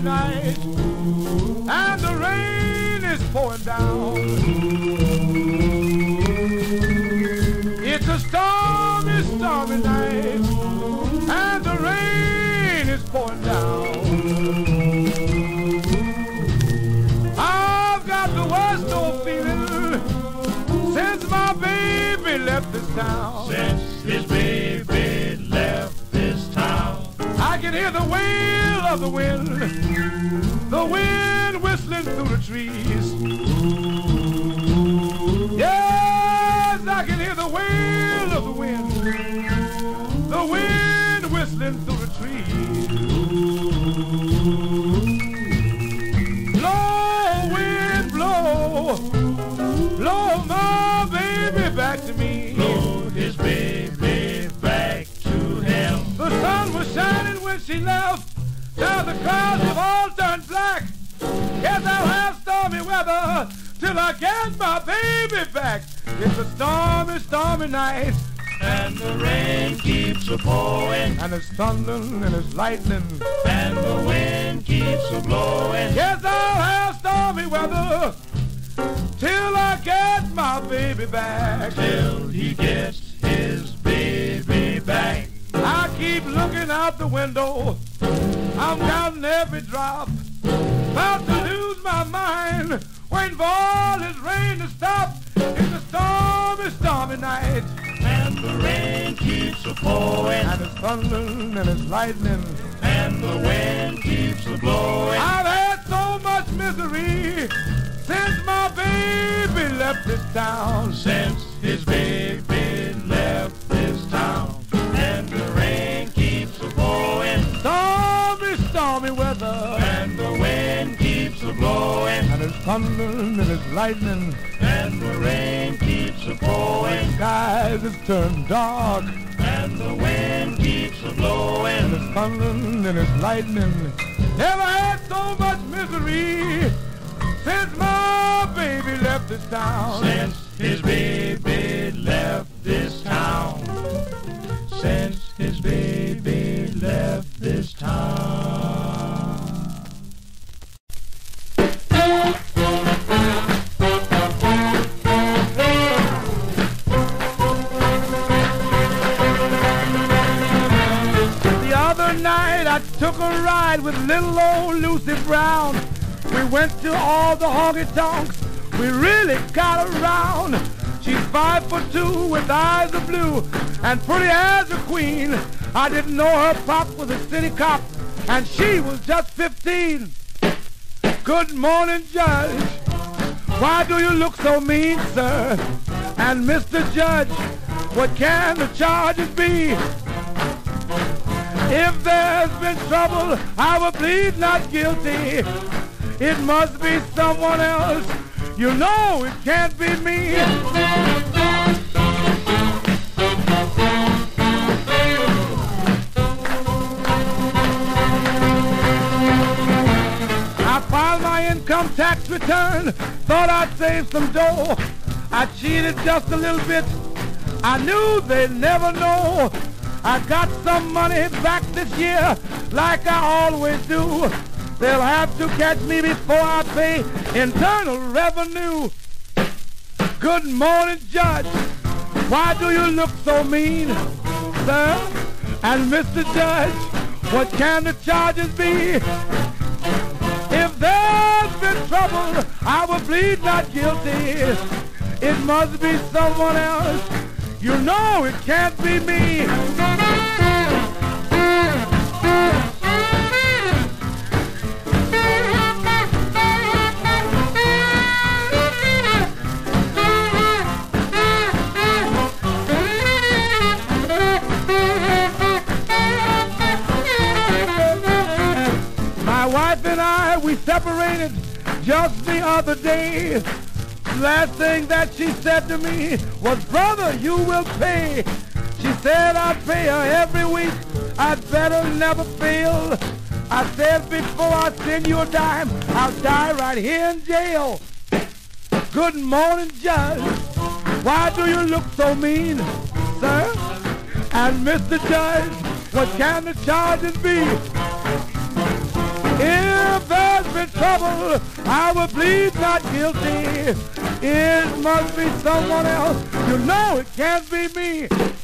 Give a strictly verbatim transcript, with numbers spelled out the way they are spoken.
night, and the rain is pouring down. It's a stormy, stormy night, and the rain is pouring down. I've got the worst old feeling since my baby left this town. Since his baby left this town, I can hear the wail of the wind, the wind whistling through the trees. Yes, I can hear the wail of the wind, the wind whistling through the trees. Blow, wind, blow, blow my baby back to me. blow his baby back to him. The sun was shining when she left. Now the clouds have all turned black. Yes, I'll have stormy weather till I get my baby back. It's a stormy, stormy night, And the rain keeps a pouring, and it's thundering and it's lightning, and the wind keeps a blowing. yes, I'll have stormy weather till I get my baby back. Till he gets his baby back. I keep looking out the window, I'm counting every drop, about to lose my mind, waiting for all this rain to stop. It's a stormy, stormy night, And the rain keeps a pouring, and it's thundering and it's lightning. and the wind keeps a blowing. I've had so much misery since my baby left this town. Since his baby left this town, and the rain keeps a pouring, Stormy, stormy weather, and the wind keeps a blowing, and it's thundering and it's lightning. and the rain keeps a pouring, Skies has turned dark, and the wind keeps a and blowing. it's thundering and it's lightning. Never had so much misery since my baby left this town. Since his baby left this town, since his baby left this town. The other night I took a ride with little old Lucy Brown. We went to all the honky-tonks, we really got around. She's five foot two with eyes of blue and pretty as a queen. I didn't know her pop was a city cop and she was just fifteen. Good morning, Judge. Why do you look so mean, sir? And Mister Judge, what can the charges be? If there's been trouble, I will plead not guilty. It must be someone else. You know it can't be me. I filed my income tax return, thought I'd save some dough. I cheated just a little bit, I knew they'd never know. I got some money back this year, like I always do. They'll have to catch me before I pay internal revenue. Good morning, Judge. Why do you look so mean, sir? And Mister Judge, what can the charges be? If there's been trouble, I will plead not guilty. It must be someone else. You know it can't be me. My wife and I, we separated just the other day. Last thing that she said to me was, brother, you will pay. She said I'd pay her every week, I'd better never fail. I said before I send you a dime, I'll die right here in jail. Good morning, Judge. Why do you look so mean, sir? And Mister Judge, what can the charges be? If trouble, I will plead not guilty. It must be someone else. You know it can't be me.